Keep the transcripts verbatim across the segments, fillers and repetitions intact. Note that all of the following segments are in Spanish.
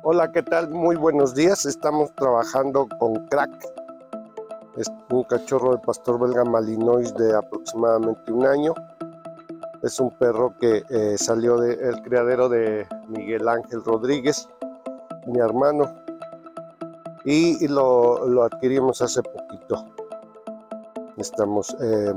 Hola, ¿qué tal? Muy buenos días. Estamos trabajando con Crack. Es un cachorro de pastor belga malinois de aproximadamente un año. Es un perro que eh, salió del criadero de Miguel Ángel Rodríguez, mi hermano, y, y lo, lo adquirimos hace poquito. Estamos, eh,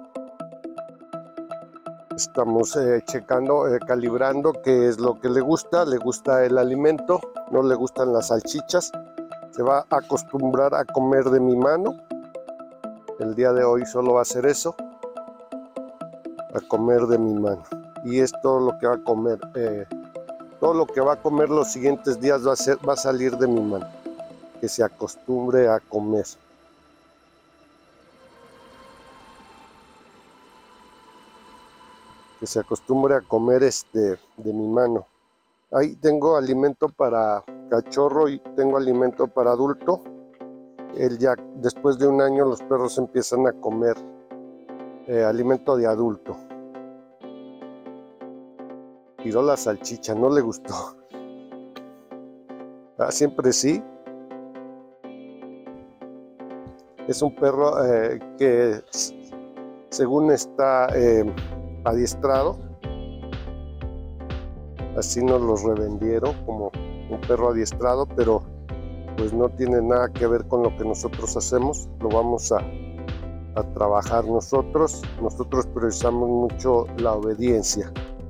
estamos eh, checando, eh, calibrando qué es lo que le gusta. Le gusta el alimento, no le gustan las salchichas. Se va a acostumbrar a comer de mi mano. El día de hoy solo va a hacer eso, a comer de mi mano. Y es todo lo que va a comer. Eh, todo lo que va a comer los siguientes días va a, ser, va a salir de mi mano. Que se acostumbre a comer. Que se acostumbre a comer este, de mi mano. Ahí tengo alimento para cachorro y tengo alimento para adulto. Él ya, después de un año, los perros empiezan a comer eh, alimento de adulto. Tiró la salchicha, no le gustó. Ah, siempre sí. Es un perro eh, que según está eh, adiestrado, así nos los revendieron como un perro adiestrado, pero pues no tiene nada que ver con lo que nosotros hacemos. Lo vamos a, a trabajar nosotros. Nosotros priorizamos mucho la obediencia.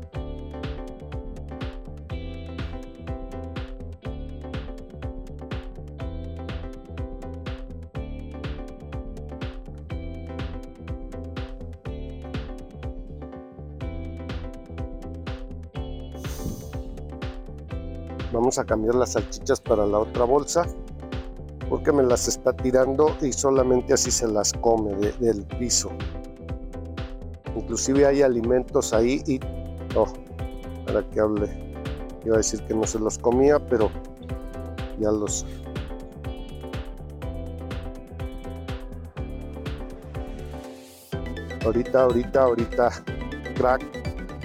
Vamos a cambiar las salchichas para la otra bolsa porque me las está tirando y solamente así se las come de, del piso. Inclusive hay alimentos ahí y oh, para que hable, iba a decir que no se los comía, pero ya los ahorita, ahorita, ahorita Crack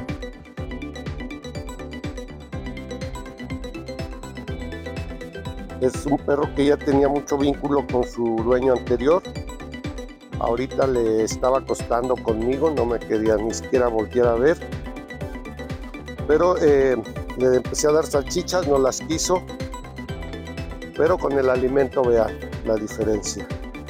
es un perro que ya tenía mucho vínculo con su dueño anterior. Ahorita le estaba acostando conmigo, no me quería ni siquiera voltear a ver. Pero eh, le empecé a dar salchichas, no las quiso. Pero con el alimento vean la diferencia.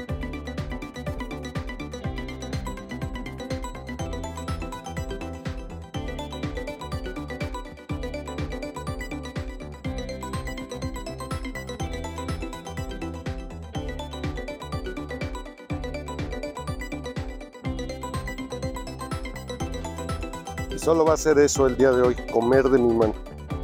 Solo va a hacer eso el día de hoy, comer de mi mano.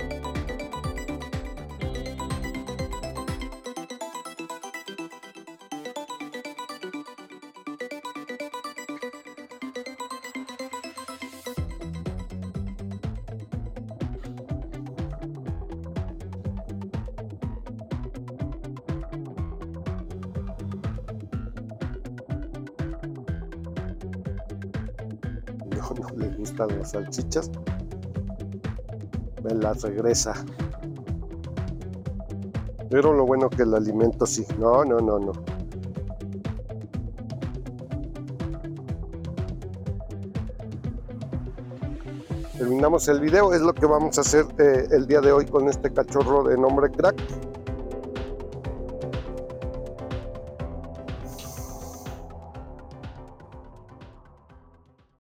No, no le gustan las salchichas, me las regresa. Pero lo bueno que el alimento sí. No, no, no, no. Terminamos el video, es lo que vamos a hacer eh, el día de hoy con este cachorro de nombre Crack.